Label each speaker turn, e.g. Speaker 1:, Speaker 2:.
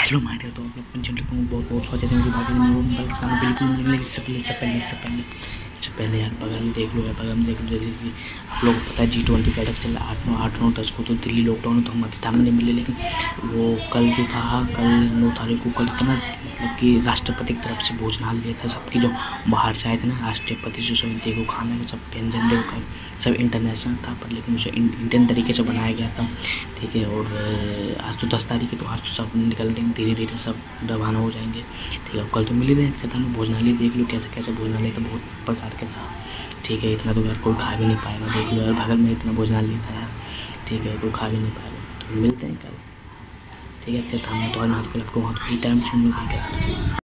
Speaker 1: Hello my dear, तो आप लोग पंचम लिखूँ बहुत बहुत सोचा से मुझे बाकी बिल्कुल मिलने इससे पहले यार बगल में देख लो यार, बगल में देख लो जल्दी। आप लोगों को पता है G20 का अटैक चल रहा है 8-9-10 को, तो दिल्ली लॉकडाउन तो हम था नहीं मिले, लेकिन वो कल जो था, कल 9 तारीख को, कल इतना मतलब कि राष्ट्रपति की तरफ से भोजनालय दिया था सबकी, जो बाहर से आए थे ना राष्ट्रपति जो सब देखो खाने में सब व्यंजन देखो सब इंटरनेशनल था, पर लेकिन उसे इंडियन तरीके से बनाया गया था, ठीक है। और आज तो 10 तारीख है, तो आज तो सब निकल देंगे धीरे धीरे, सब रवाना हो जाएंगे, ठीक है। कल तो मिल ही रहे थे, भोजनालय देख लो कैसे कैसे भोजनालय का बहुत प्रकार के था, ठीक है। इतना तो यार कोई खा भी नहीं पाएगा, देख लो यार बगल में इतना भोजनालय था यार, ठीक है, कोई खा भी नहीं पाएगा। तो मिलते हैं कल, ठीक है। अच्छा था, मैं तो आपको टाइम सुनने